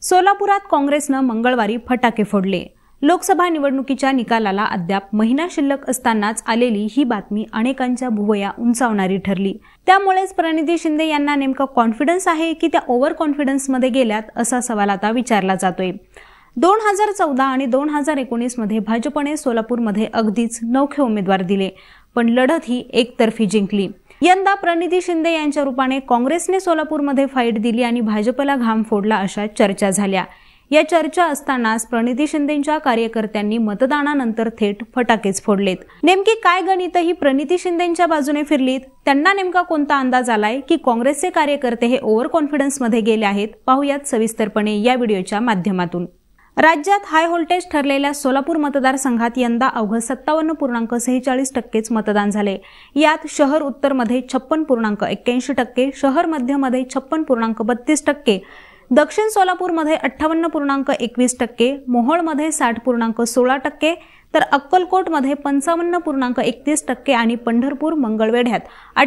सोलापुरात काँग्रेसनं मंगळवारी फटाके फोडले। लोकसभा निवडणुकीच्या निकालाला अद्याप महिना शिल्लक असतानाच आलेली ही बातमी अनेकांच्या भुवया उंचावणारी ठरली। त्यामुळेच प्रणिती शिंदे यांना नेमका कॉन्फिडन्स आहे की त्या ओव्हर कॉन्फिडन्समध्ये गेल्यात असा सवाल आता विचारला जातोय। 2014 आणि 2019 मध्ये भाजपने सोलापूरमध्ये अगदीच नवखे उमेदवार दिले, पण लढत ही एकतर्फी जिंकली। यंदा प्रणिती शिंदे यांच्या रूपाने काँग्रेसने सोलापूरमध्ये फाईट दिली आणि भाजपला घाम फोडला अशा चर्चा झाल्या। या चर्चा असतानाच प्रणिती शिंदेंच्या कार्यकर्त्यांनी मतदानानंतर थेट फटाकेच फोडलेत। नेमकी काय गणित ही प्रणिती शिंदेंच्या बाजूने फिरलीत? त्यांना नेमका कोणता अंदाज आलाय की काँग्रेसचे कार्यकर्ते हे ओव्हर कॉन्फिडन्समध्ये गेले आहेत? पाहूयात सविस्तरपणे या व्हिडिओच्या माध्यमातून। राज्यात हाय व्होल्टेज ठरलेल्या सोलापूर मतदारसंघात यंदा अवघ 57.46% मतदान झाले। यात शहर उत्तरमध्ये 56.81%, शहर मध्यमध्ये 56.32%, दक्षिण सोलापूरमध्ये 58.21%, मोहोळमध्ये 60.16%, तर अक्कलकोटमध्ये 55.31% आणि पंढरपूर मंगळवेढ्यात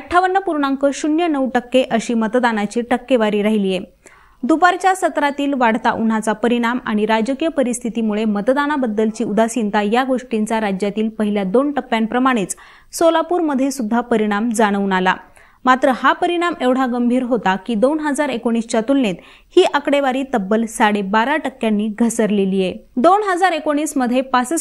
58.09% अशी मतदानाची टक्केवारी राहिली आहे। दुपारच्या सत्रातील वाढता उन्हाचा परिणाम आणि राजकीय परिस्थितीमुळे मतदानाबद्दलची उदासीनता या गोष्टींचा राज्यातील पहिल्या 2 टप्प्यांप्रमाणेच सोलापूरमध्ये सुद्धा परिणाम जाणवून आला। मात्र हा परिणाम एवढा गंभीर होता की 2019च्या तुलनेत ही आकडेवारी तब्बल 12.5% घसरलेली आहे। 2019 मध्ये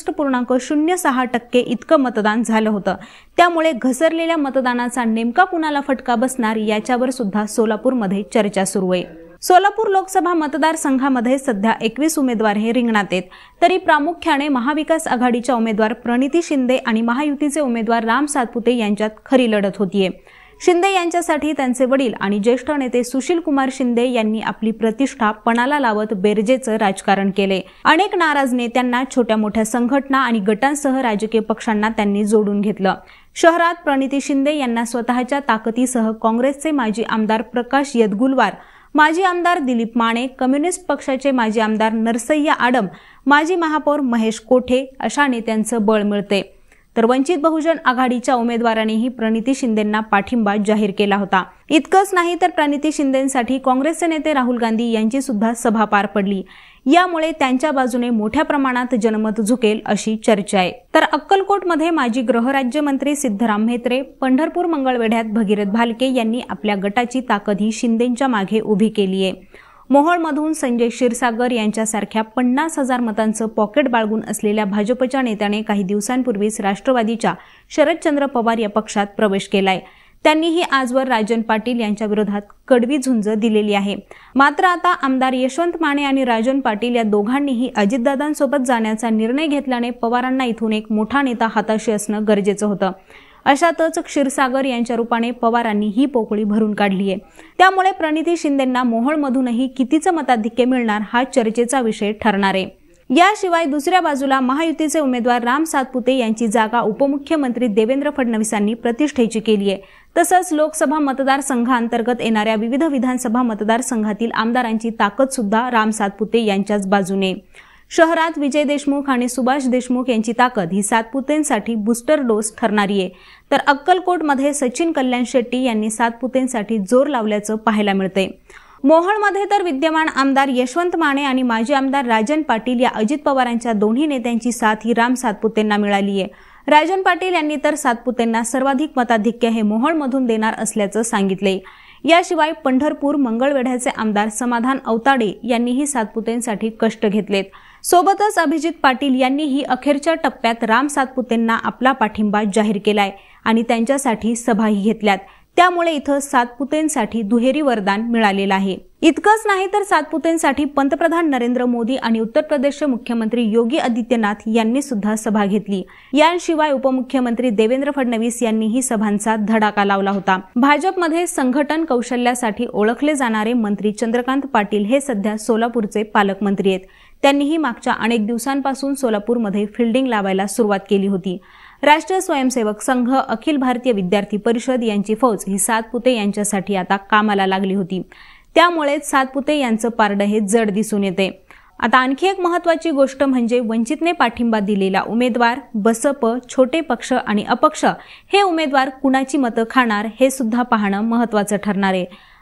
65.06% इतकं मतदान झालं होतं। त्यामुळे घसरलेल्या मतदानाचा नेमका कुणाला फटका बसणार याच्यावर सुद्धा सोलापूरमध्ये चर्चा सुरू आहे। सोलापूर लोकसभा मतदारसंघामध्ये सध्या 21 उमेदवार हे रिंगणात आहेत, तरी प्रामुख्याने महाविकास आघाडीच्या उमेदवार प्रणिती शिंदे आणि महायुतीचे उमेदवार राम सातपुते यांच्यात खरी लढत होतीये। शिंदे यांच्यासाठी त्यांचे वडील आणि ज्येष्ठ नेते सुशील कुमार शिंदे यांनी आपली प्रतिष्ठा पणाला लावत बेरजेचं राजकारण केले। अनेक नाराज नेत्यांना, छोट्या मोठ्या संघटना आणि गटांसह राजकीय पक्षांना त्यांनी जोडून घेतलं। शहरात प्रणिती शिंदे यांना स्वतःच्या ताकदीसह काँग्रेसचे माजी आमदार प्रकाश यदगुलवार, माजी आमदार दिलीप माने, कम्युनिस्ट पक्षाचे माजी आमदार नरसय्या आडम, माजी महापौर महेश कोठे अशा नेत्यांचं बळ मिळते। तर वंचित बहुजन आघाडीच्या उमेदवारांनीही प्रणिती शिंदेंना पाठिंबा जाहीर केला होता। इतकंच नाही तर प्रणिती शिंदेंसाठी काँग्रेसचे नेते राहुल गांधी यांची सुद्धा सभा पार पडली। यामुळे त्यांच्या बाजूने मोठ्या प्रमाणात जनमत झुकेल अशी चर्चा आहे। तर अक्कलकोटमध्ये माजी गृहराज्यमंत्री सिद्धराम म्हेत्रे, पंढरपूर मंगळवेढ्यात भगीरथ भालके यांनी आपल्या गटाची ताकद ही शिंदेंच्या मागे उभी केली आहे। मोहोळमधून संजय क्षीरसागर यांच्यासारख्या 50,000 मतांचं पॉकेट बाळगून असलेल्या भाजपच्या नेत्याने काही दिवसांपूर्वीच राष्ट्रवादीच्या शरदचंद्र पवार या पक्षात प्रवेश केलाय। त्यांनीही आजवर राजन पाटील यांच्या विरोधात कडवी झुंज दिलेली आहे। मात्र आता आमदार यशवंत माने आणि राजन पाटील या दोघांनीही अजितदादांसोबत जाण्याचा निर्णय घेतल्याने पवारांना इथून एक मोठा नेता हाताशी असणं गरजेचं होतं। अशातच क्षीरसागर यांच्या रूपाने पवारांनी ही पोकळी भरून काढली आहे। त्यामुळे प्रणिती शिंदेंना मोहोळमधूनही कितीचं मताधिक्य मिळणार हा चर्चेचा विषय ठरणार आहे। याशिवाय दुसऱ्या बाजूला महायुतीचे उमेदवार राम सातपुते यांची जागा उपमुख्यमंत्री देवेंद्र फडणवीसांनी प्रतिष्ठेची केली आहे। तसंच लोकसभा मतदारसंघांतर्गत येणाऱ्या विविध विधानसभा मतदारसंघातील आमदारांची ताकद सुद्धा राम सातपुते यांच्याच बाजूने। शहरात विजय देशमुख आणि सुभाष देशमुख यांची ताकद ही सातपुतेंसाठी बूस्टर डोस ठरणारी आहे। तर अक्कलकोटमध्ये सचिन कल्याण शेट्टी यांनी सातपुतेंसाठी जोर लावल्याचं पाहायला मिळतंय। मोहोळमध्ये तर विद्यमान आमदार यशवंत माने आणि माजी आमदार राजन पाटील या अजित पवारांच्या दोन्ही नेत्यांची साथ ही राम सातपुतेंना मिळाली आहे। राजन पाटील यांनी तर सातपुतेंना सर्वाधिक मताधिक्य हे मोहोळमधून देणार असल्याचं सांगितले। याशिवाय पंढरपूर मंगळवेढ्याचे आमदार समाधान अवताडे यांनीही सातपुतेंसाठी कष्ट घेतलेत। सोबतच अभिजित पाटील यांनीही अखेरच्या टप्प्यात राम सातपुतेंना आपला पाठिंबा जाहीर केलाय आणि त्यांच्यासाठी सभाही घेतल्यात। त्यामुळे इथं सातपुतेंसाठी दुहेरी वरदान मिळालेलं आहे। इतकंच नाही तर सातपुतेंसाठी पंतप्रधान नरेंद्र मोदी आणि उत्तर प्रदेशचे मुख्यमंत्री योगी आदित्यनाथ यांनी सुद्धा सभा घेतली। याशिवाय उपमुख्यमंत्री देवेंद्र फडणवीस यांनीही सभांचा धडाका लावला होता। भाजपमध्ये संघटन कौशल्यासाठी ओळखले जाणारे मंत्री चंद्रकांत पाटील हे सध्या सोलापूरचे पालकमंत्री आहेत। त्यांनीही मागच्या अनेक दिवसांपासून सोलापूरमध्ये फिल्डिंग लावायला सुरुवात केली होती। राष्ट्रीय स्वयंसेवक संघ, अखिल भारतीय विद्यार्थी परिषद यांची फौज ही सातपुते यांच्यासाठी आता कामाला लागली होती। त्यामुळेच सातपुते यांचं पारडं हे जड दिसून येते। आता आणखी एक महत्त्वाची गोष्ट म्हणजे वंचितने पाठिंबा दिलेला उमेदवार, बसप, छोटे पक्ष आणि अपक्ष हे उमेदवार कुणाची मतं खाणार हे सुद्धा पाहणं महत्त्वाचं ठरणार आहे।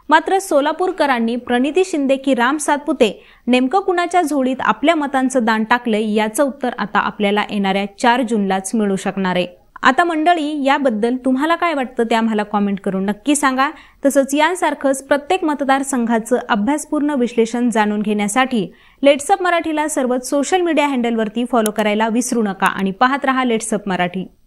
मात्र सोलापूरकरांनी प्रणिती शिंदे की राम सातपुते नेमकं कुणाच्या झोळीत आपल्या मतांचं दान टाकलंय याचं उत्तर आता आपल्याला येणाऱ्या 4 जूनलाच मिळू शकणार आहे। आता मंडळी, याबद्दल तुम्हाला काय वाटतं ते आम्हाला कॉमेंट करून नक्की सांगा। तसंच यांसारखंच प्रत्येक मतदारसंघाचं अभ्यासपूर्ण विश्लेषण जाणून घेण्यासाठी लेट्स अप मराठीला सर्वच सोशल मीडिया हँडलवरती फॉलो करायला विसरू नका आणि पाहत रहा लेट्स अप मराठी।